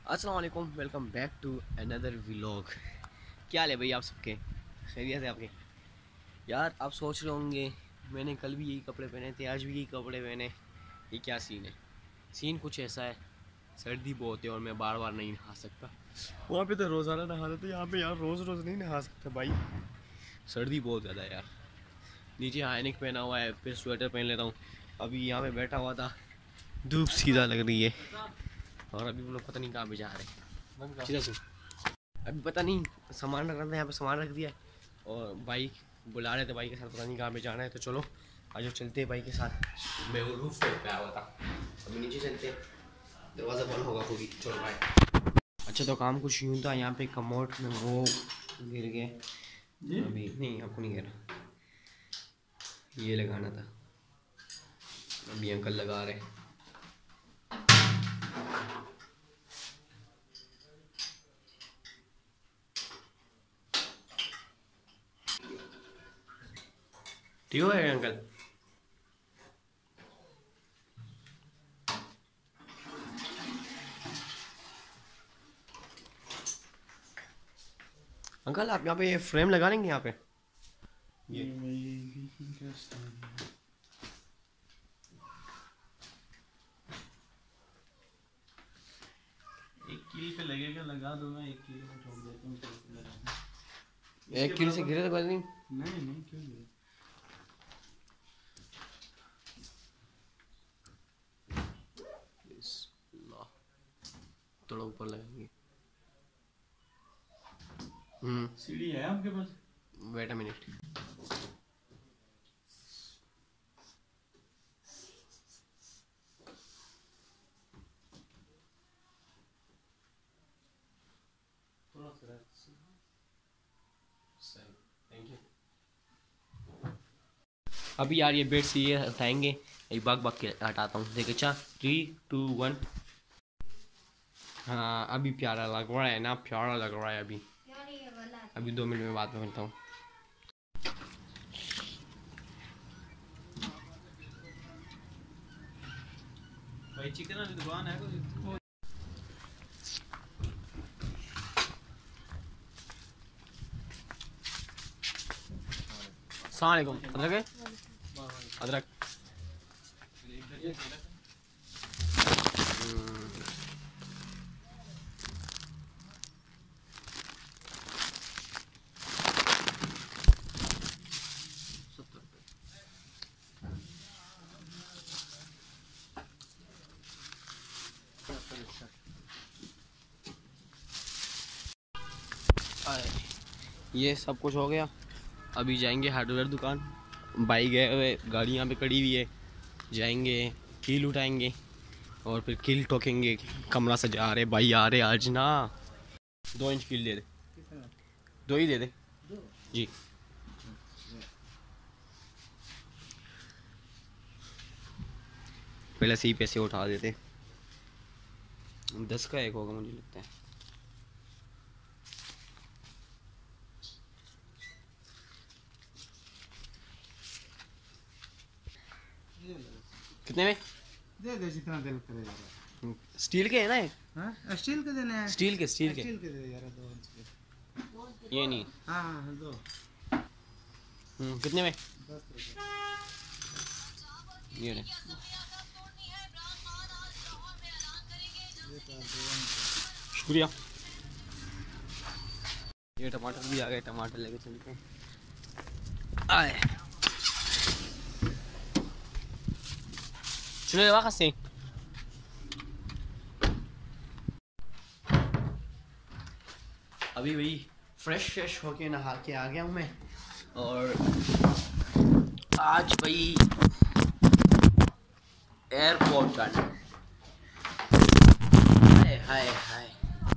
अस्सलाम वालेकुम, welcome back to another vlog. क्या हाल है भाई आप सबके? खैरियत है आपके? यार आप सोच रहे होंगे मैंने कल भी यही कपड़े पहने थे, आज भी यही कपड़े पहने, ये क्या सीन है? सीन कुछ ऐसा है, सर्दी बहुत है और मैं बार बार नहीं नहा सकता। वहाँ पे तो रोज़ाना नहा लेते, यहाँ पे यार रोज़ रोज़ नहीं नहा सकता भाई, सर्दी बहुत ज़्यादा है यार। नीचे हाइनेक पहना हुआ है, फिर स्वेटर पहन लेता हूँ। अभी यहाँ पे बैठा हुआ था, धूप सीधा लग रही है और अभी हम लोग पता नहीं कहाँ पे जा रहे हैं। सीधा सुन, अभी पता नहीं सामान रख रहा था, यहाँ पे सामान रख दिया है और भाई बुला रहे थे, भाई के साथ पता नहीं कहाँ पे जाना है। तो चलो आज चलते हैं भाई के साथ। मैं वो रूफ पे आया हुआ था, अभी नीचे चलते हैं, दरवाज़ा बंद होगा पूरी। चलो भाई। अच्छा तो काम कुछ यूँ था, यहाँ पे कमोड में वो गिर गए। अभी नहीं, आपको नहीं गिरा, ये लगाना था, अभी अंकल लगा रहे। ठीक हो गया अंकल? अंकल आप यहाँ पे फ्रेम लगा लेंगे यहाँ पे? ये एक कील पे लगेगा, लगा दो। मैं एक कील में छोड़ देता हूँ। एक किलो से गिरे तो कोई नहीं। नहीं नहीं, क्यों गिरे? थोड़ा ऊपर लगाएंगे। सीढ़ी है आपके पास? Wait a minute. Thank you. अभी यार ये बेड से ये हटाएंगे, एक बाग बाग के हटाता हूँ। देख अच्छा, 3 2 1। हाँ अभी प्यारा लग रहा है ना, प्यारा लग रहा है अभी। अभी 2 मिनट में बात करता हूँ। भाई चिकन वाली दुकान है कोई? अस्सलाम वालेकुम। अदरक है? अदरक। ये सब कुछ हो गया, अभी जाएंगे हार्डवेयर दुकान। बाइक गए हुए, गाड़ी यहाँ पे खड़ी हुई है, जाएंगे कील उठाएंगे और फिर कील ठोकेंगे। कमरा सजा रहे भाई, आ रहे आज ना। 2 इंच कील दे दे, 2 ही दे दे जी। पहले से ही पैसे उठा देते, 10 का एक होगा मुझे लगता है। कितने में? दे दे जितना दिल करे यार। स्टील के है ना ये? हाँ स्टील के देने हैं। स्टील के स्टील के दे यार, 2 इंच के। ये नहीं। हाँ हाँ दो। कितने में? 10 रुपये। ये ले। शुक्रिया। ये टमाटर भी आ गए, टमाटर लेके चलते हैं। आए चलो वाक़ से अभी वही फ्रेश होके नहा के आ गया हूँ मैं। और आज भाई एयरपोर्ट जाना है। हाय हाय हाय,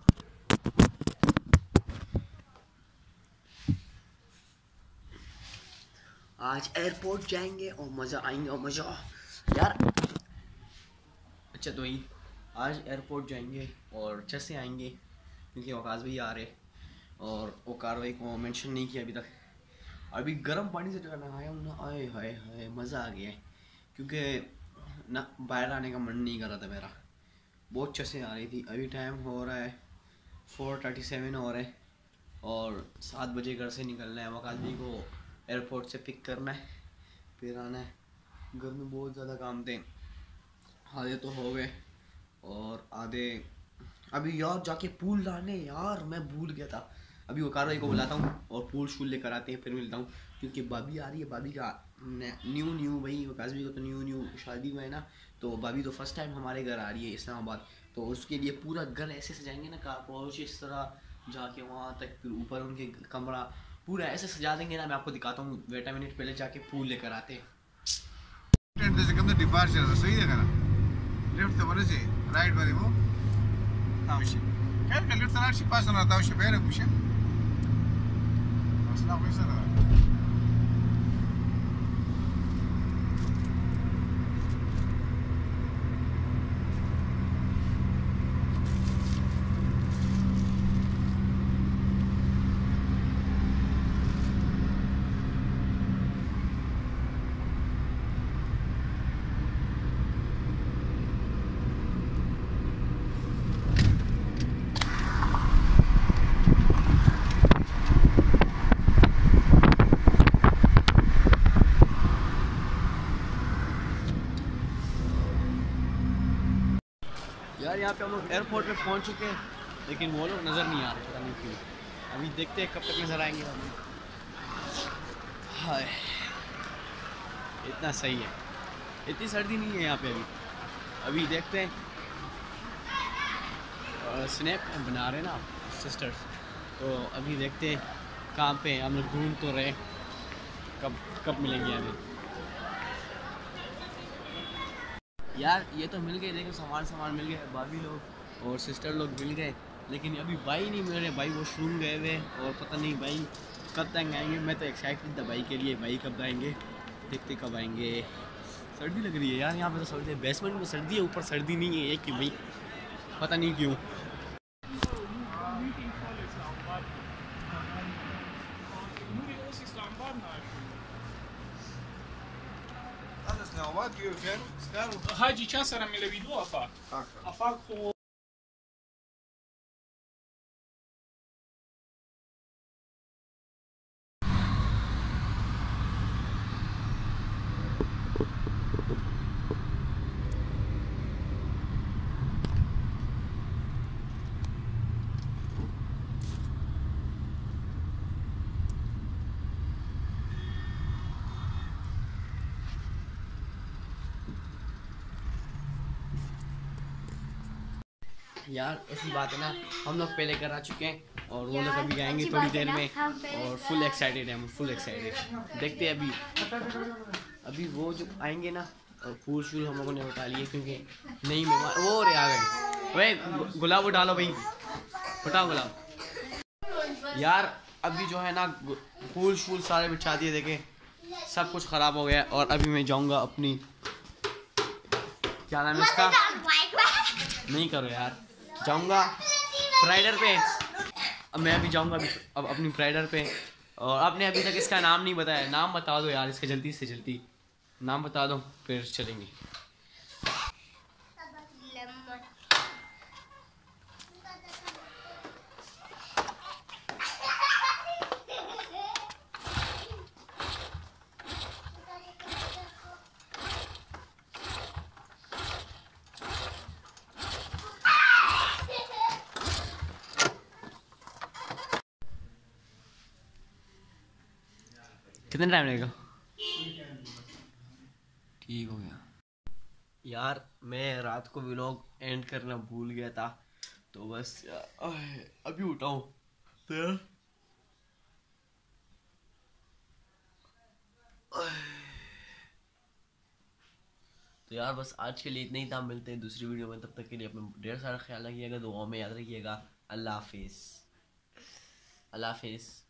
आज एयरपोर्ट जाएंगे और मज़ा आएंगे और मज़ा यार। अच्छा तो ही आज एयरपोर्ट जाएंगे और अच्छे से आएंगे, क्योंकि वकास भी आ रहे और वो कार्रवाई को मेंशन नहीं किया अभी तक। अभी गर्म पानी से नहाया हूँ ना, आए हाय हाय मज़ा आ गया है, क्योंकि ना बाहर आने का मन नहीं कर रहा था मेरा। बहुत चसें आ रही थी। अभी टाइम हो रहा है 4:37 हो रहा है और 7 बजे घर से निकलना है। वकालदी को एयरपोर्ट से पिक करना है, फिर आना है। घर में बहुत ज़्यादा काम थे, आधे तो हो गए और आधे अभी। यार जाके पूल लाने, यार मैं भूल गया था। अभी वो कार्रवाई को बुलाता हूँ और पूल शूल लेकर आते हैं, फिर मिलता हूँ। क्योंकि भाभी आ रही है, भाभी का न्यू भाई काजमी को तो न्यू शादी हुआ है ना, तो भाभी तो फर्स्ट टाइम हमारे घर आ रही है इस्लामाबाद। तो उसके लिए पूरा घर ऐसे सजाएंगे ना, कार पहुँच इस तरह जाके वहाँ तक, फिर ऊपर उनके कमरा पूरा ऐसे सजा देंगे ना। मैं आपको दिखाता हूँ, वेट मिनट पहले जाके पूल लेकर आते हैं। डिपार्चर सही है ना, लेफ्ट तो बने से राइट वाले वो Tavashi kan kan lihat sana si pas na tahu siya pero siya mas na ko isa na यार यहाँ पे हम लोग एयरपोर्ट पे पहुँच चुके हैं, लेकिन वो लोग नज़र नहीं आ रहे, पता नहीं क्यों। अभी देखते हैं कब तक नज़र आएंगे हम। हाय, इतना सही है, इतनी सर्दी नहीं है यहाँ पे अभी। अभी देखते हैं, स्नैप बना रहे ना सिस्टर्स, तो अभी देखते हैं कहाँ पे हम लोग ढूंढ तो रहे, कब मिलेंगे अभी। यार ये तो मिल गए, देखो सामान मिल गए, भाभी लोग और सिस्टर लोग मिल गए, लेकिन अभी भाई नहीं मिल रहे। भाई वॉशरूम गए हुए और पता नहीं भाई कब तक आएंगे। मैं तो एक्साइटेड था भाई के लिए, भाई कब आएंगे, देखते कब आएंगे। सर्दी लग रही है यार यहाँ पे, तो सर्दी है, बेसमेंट में सर्दी है, ऊपर सर्दी नहीं है कि भाई, पता नहीं क्यों। Haji چند سرم میله ویدو افاق افاق خو यार ऐसी बात है ना, हम लोग पहले कर आ चुके हैं और वो लोग अभी आएंगे थोड़ी देर में, और फुल एक्साइटेड है हम, फुल एक्साइटेड। देखते हैं अभी वो जो आएंगे ना, और फूल शूल हम लोगों ने उठा लिए, क्योंकि नहीं मेहमान वो रे आ गए। वही गुलाब उठा लो भाई, उठाओ गुलाब। यार अभी जो है ना फूल शूल सारे बिछा दिए, देखे सब कुछ ख़राब हो गया। और अभी मैं जाऊँगा अपनी, क्या नाम है उसका, नहीं करो यार, जाऊंगा प्राइडर पे। अब मैं अभी जाऊंगा अब अपनी प्राइडर पे। और आपने अभी तक इसका नाम नहीं बताया, नाम बता दो यार इसका, जल्दी से जल्दी नाम बता दो, फिर चलेंगे। कितना टाइम लगेगा? ठीक हो गया। यार मैं रात को व्लॉग एंड करना भूल गया था, तो बस अभी उठाऊं तो यार बस आज के लिए इतना ही था। मिलते हैं दूसरी वीडियो में, तब तक के लिए अपना ढेर सारा ख्याल रखिएगा, दुआओं में याद रखिएगा। अल्लाह हाफिज़, अल्लाह हाफिज़।